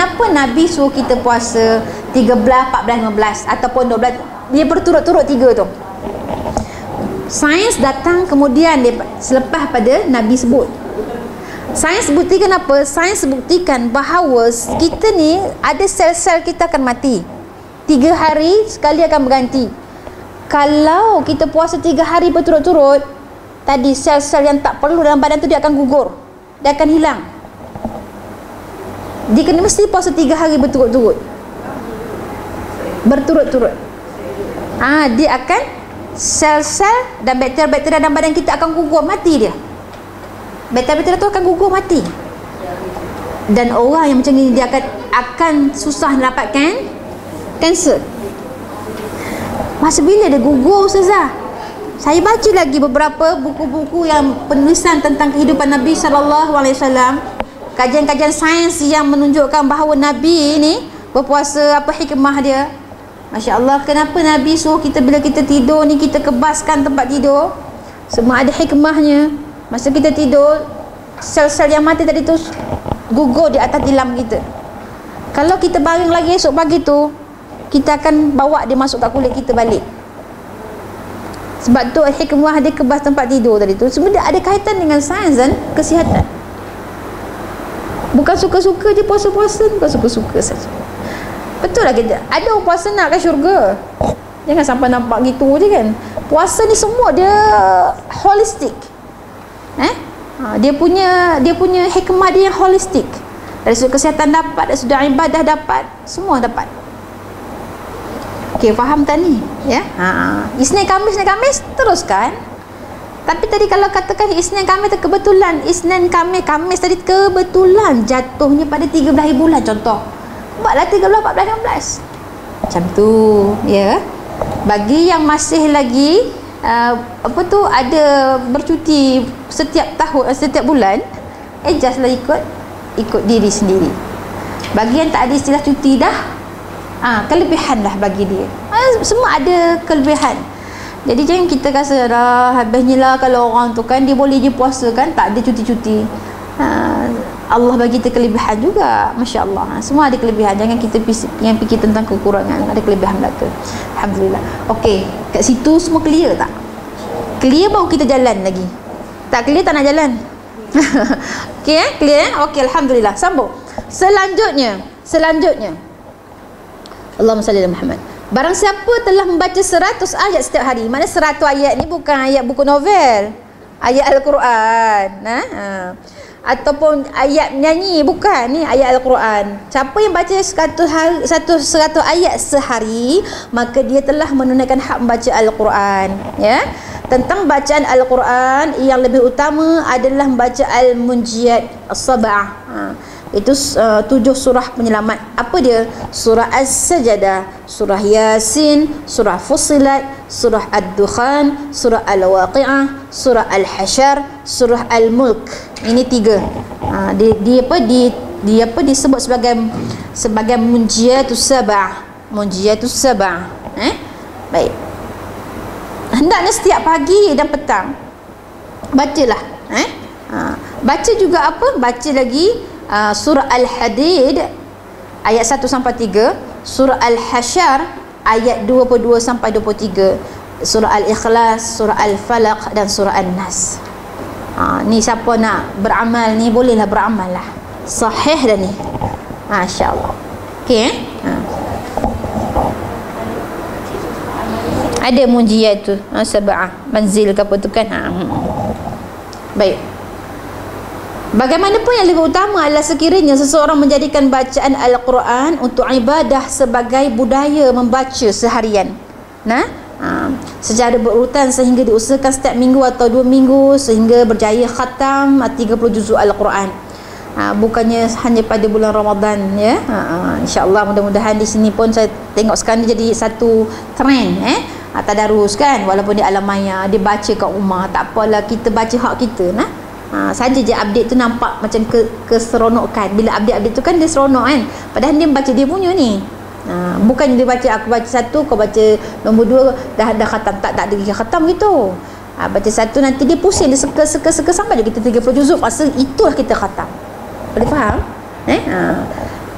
kenapa Nabi suruh kita puasa 13, 14, 15 ataupun 12? Dia berturut-turut 3 tu. Sains datang kemudian dia, selepas pada Nabi sebut. Sains buktikan apa? Sains buktikan bahawa kita ni ada sel-sel kita akan mati. 3 hari sekali akan berganti. Kalau kita puasa 3 hari berturut-turut, tadi sel-sel yang tak perlu dalam badan tu dia akan gugur. Dia akan hilang. Dia kena mesti puasa 3 hari berturut-turut. Berturut-turut. Dia akan sel-sel dan bakteria-bakteria dalam badan kita akan gugur, mati dia. Bakteria-bakteria tu akan gugur, mati. Dan orang yang macam ni dia akan susah dapatkan kanser. Masa bila dia gugur, Ustazah? Saya baca lagi beberapa buku-buku yang penulisan tentang kehidupan Nabi SAW, kajian-kajian sains yang menunjukkan bahawa Nabi ni berpuasa, apa hikmah dia. Masya Allah, kenapa Nabi suruh kita bila kita tidur ni kita kebaskan tempat tidur? Semua ada hikmahnya. Masa kita tidur, sel-sel yang mati tadi tu gugur di atas tilam kita. Kalau kita baring lagi esok pagi tu, kita akan bawa dia masuk kat kulit kita balik. Sebab tu hikmah dia kebas tempat tidur tadi tu. Semua dia ada kaitan dengan sains dan kesihatan. Bukan suka-suka je puasa-puasa, bukan suka-suka saja. Betul lah kita. Ada orang puasa nak ke syurga. Jangan sampai nampak gitu je kan. Puasa ni semua dia holistik. Dia punya hikmah dia yang holistik. Dari sudut kesihatan dapat, dari sudut ibadah dapat, semua dapat. Okey, faham tak ni? Ya. Isnin Khamis teruskan. Tapi tadi kalau katakan Isnin Khamis tu kebetulan, Isnin Khamis tadi kebetulan jatuhnya pada 13 hari bulan contoh. Buatlah 13, 14, 15. Macam tu, ya. Bagi yang masih lagi ada bercuti setiap tahun, setiap bulan, adjustlah ikut diri sendiri. Bagi yang tak ada istilah cuti dah, kelebihan lah bagi dia. Semua ada kelebihan. Jadi jangan kita rasa habisnya lah kalau orang tu kan dia boleh je puasa kan, tak ada cuti-cuti. Allah bagi kita kelebihan juga, Masya Allah. Semua ada kelebihan. Jangan kita fikir tentang kekurangan. Ada kelebihan belaka. Alhamdulillah. Okey, kat situ semua clear tak? Clear baru kita jalan lagi. Tak clear tak nak jalan. Okey, clear? Okey, Alhamdulillah. Sambung. Selanjutnya Allahumma salli ala Muhammad. Barang siapa telah membaca 100 ayat setiap hari. Mana 100 ayat ni bukan ayat buku novel, ayat Al-Quran, ataupun ayat menyanyi, bukan, ni ayat Al-Quran. Siapa yang baca 100 ayat sehari, maka dia telah menunaikan hak membaca Al-Quran. Ya. Tentang bacaan Al-Quran, yang lebih utama adalah membaca Al-Munjiyat As-Sab'ah. Itu 7 surah penyelamat. Apa dia? Surah As-Sajadah, surah Yasin, surah Fussilat, surah Ad-Dukhan, surah Al-Waqi'ah, surah Al-Hasyr, surah Al-Mulk. Ini 3. Dia disebut sebagai Munjiyatus Sab'ah. Munjiyatus Sab'ah. Baik. Hendaknya setiap pagi dan petang bacalah. Baca juga apa? Baca lagi surah Al-Hadid ayat 1 sampai 3, surah Al-Hasyr ayat 22 sampai 23, surah Al-Ikhlas, surah Al-Falaq dan surah An-Nas. Ni siapa nak beramal ni bolehlah beramal lah. Sahih dah ni. Masya-Allah. Okey. Ada munjiyat tu, sab'ah, manzil ke apa tu kan. Baik. Bagaimanapun yang lebih utama adalah sekiranya seseorang menjadikan bacaan Al-Quran untuk ibadah sebagai budaya membaca seharian. Secara berurutan sehingga diusahakan setiap minggu atau 2 minggu sehingga berjaya khatam 30 juzuk Al-Quran. Bukannya hanya pada bulan Ramadan, ya. InsyaAllah mudah-mudahan di sini pun saya tengok sekarang ni jadi satu trend, tadarus kan, walaupun di alam maya dia baca kat rumah, tak apalah, kita baca hak kita saja je update tu nampak macam keseronokan. Bila update tu kan dia seronok kan, padahal dia baca dia punya ni. Bukan dia baca, aku baca 1 kau baca nombor 2 dah khatam, tak ada lagi khatam gitu. Baca 1 nanti dia pusing, dia seka sampai dia kita 30 juzuk, masa itulah kita khatam. Boleh faham?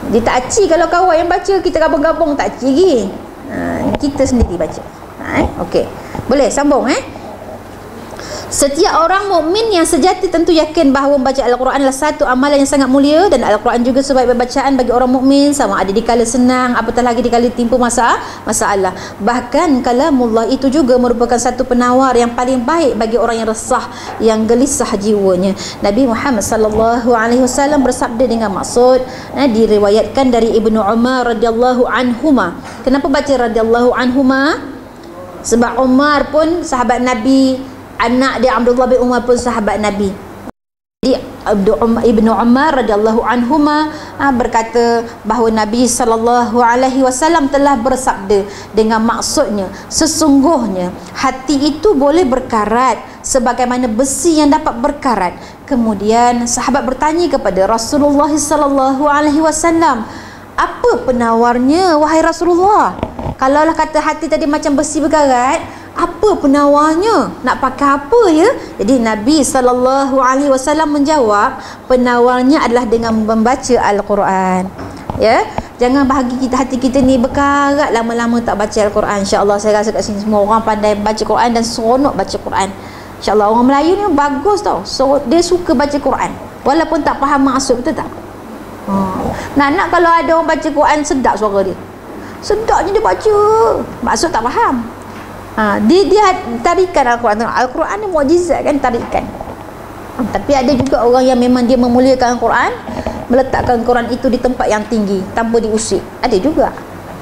Dia tak aci kalau kawan yang baca, kita gabung-gabung tak aci lagi. Kita sendiri baca. Okey. Boleh sambung Setiap orang mukmin yang sejati tentu yakin bahawa membaca Al-Quran adalah satu amalan yang sangat mulia, dan Al-Quran juga sebaik bacaan bagi orang mukmin, sama ada dikala senang apatah lagi dikala timpa masalah. Bahkan kalamullah itu juga merupakan satu penawar yang paling baik bagi orang yang resah, yang gelisah jiwanya. Nabi Muhammad sallallahu alaihi wasallam bersabda dengan maksud, diriwayatkan dari Ibnu Umar radhiyallahu anhuma. Kenapa baca radhiyallahu anhuma? Sebab Umar pun sahabat Nabi, anak dia Abdullah bin Umar pun sahabat Nabi. Jadi Ibnu Umar radhiyallahu anhuma berkata bahawa Nabi sallallahu alaihi wasallam telah bersabda dengan maksudnya, sesungguhnya hati itu boleh berkarat sebagaimana besi yang dapat berkarat. Kemudian sahabat bertanya kepada Rasulullah sallallahu alaihi wasallam, apa penawarnya wahai Rasulullah? Kalaulah kata hati tadi macam besi berkarat, apa penawarnya? Nak pakai apa ya? Jadi Nabi SAW menjawab, penawarnya adalah dengan membaca Al-Quran. Ya, jangan bahagi hati kita ni berkarat lama-lama tak baca Al-Quran. InsyaAllah saya rasa kat sini semua orang pandai baca Quran dan seronok baca Quran. InsyaAllah orang Melayu ni bagus tau. So, dia suka baca Quran walaupun tak faham maksud, betul tak? Nak kalau ada orang baca Quran sedap suara dia. Sedapnya dia baca, maksud tak faham. Dia tarikan Al-Quran. Al-Quran ni mukjizat kan, tarikan. Tapi ada juga orang yang memang dia memuliakan Al-Quran, meletakkan Quran itu di tempat yang tinggi tanpa diusik. Ada juga.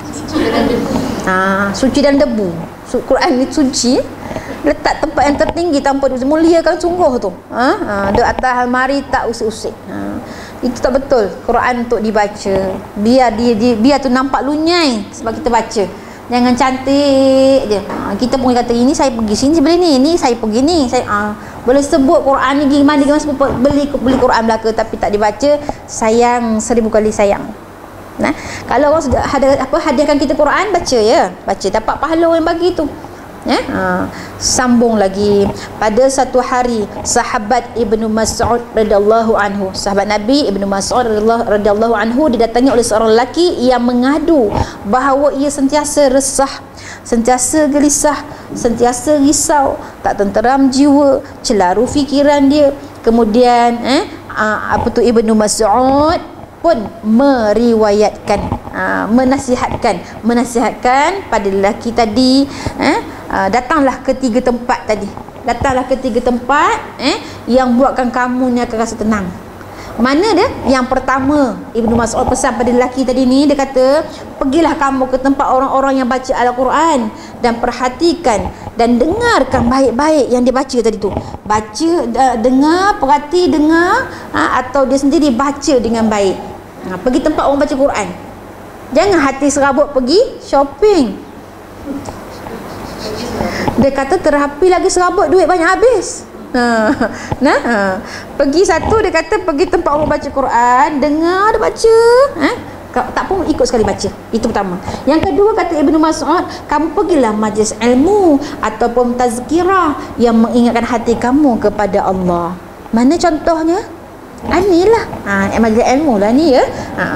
Suci dan debu. Quran ni suci, letak tempat yang tertinggi tanpa diusik. Muliakan sungguh tu. Di atas almari tak usik-usik. Itu tak betul. Quran untuk dibaca, biar tu nampak lunyai sebab kita baca. Jangan cantik je. Kita pun kata ini saya pergi sini beli ni saya pergi ni, saya boleh sebut Quran ni gimana beli Quran belaka tapi tak dibaca, sayang 1000 kali sayang. Kalau orang sudah hadiahkan kita Quran, baca ya. Baca dapat pahala yang bagi tu. Sambung lagi, pada satu hari sahabat Ibnu Mas'ud radhiyallahu anhu, sahabat Nabi Ibnu Mas'ud radhiyallahu anhu didatangi oleh seorang lelaki yang mengadu bahawa ia sentiasa resah, sentiasa gelisah, sentiasa risau, tak tenteram jiwa, celaru fikiran dia. Kemudian Ibnu Mas'ud pun meriwayatkan, menasihatkan pada lelaki tadi, datanglah ke 3 tempat tadi. Datanglah ke 3 tempat yang buatkan kamu ni akan rasa tenang. Mana dia? Yang pertama, Ibnu Mas'ud pesan pada lelaki tadi ni, dia kata, pergilah kamu ke tempat orang-orang yang baca Al-Quran dan perhatikan dan dengarkan baik-baik yang dia baca tadi tu. Baca, dengar, perhati, dengar, atau dia sendiri baca dengan baik. Pergi tempat orang baca Quran. Jangan hati serabut pergi shopping. Dia kata terapi lagi serabut, duit banyak habis. Pergi satu, dia kata pergi tempat orang baca Quran, dengar dia baca, tak pun ikut sekali baca. Itu pertama. Yang kedua, kata Ibnu Mas'ud, kamu pergilah majlis ilmu ataupun tazkirah yang mengingatkan hati kamu kepada Allah. Mana contohnya? Inilah majlis ilmu lah ni ya.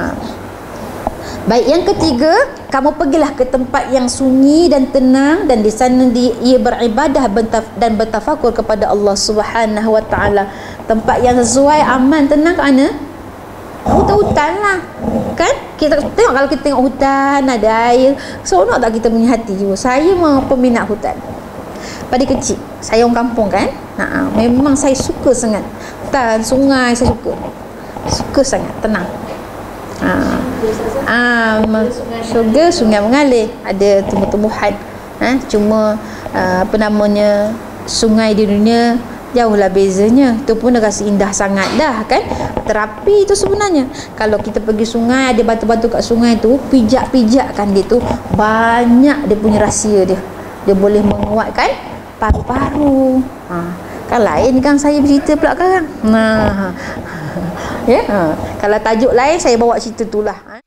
Baik, yang ketiga, kamu pergilah ke tempat yang sunyi dan tenang, dan di sana ia beribadah dan bertafakur kepada Allah Subhanahu wa taala. Tempat yang sesuai, aman, tenang kat mana? Hutan-hutan lah. Kan? Kita tengok, kalau kita tengok hutan, ada air, seronok tak kita punya hati jiwa? Saya memang peminat hutan. Pada kecil, saya orang kampung kan? Memang saya suka sangat hutan, sungai, saya suka sangat, tenang. Syurga sungai mengalir, ada tumbuh-tumbuhan. Cuma sungai di dunia jauhlah bezanya. Itu pun dah rasa indah sangat dah kan. Terapi itu sebenarnya, kalau kita pergi sungai, ada batu-batu kat sungai tu, pijak-pijakkan dia tu, banyak dia punya rahsia dia. Dia boleh menguatkan paru-paru. Kan lain kan saya bercerita pula sekarang. Kalau tajuk lain saya bawa cerita tu lah.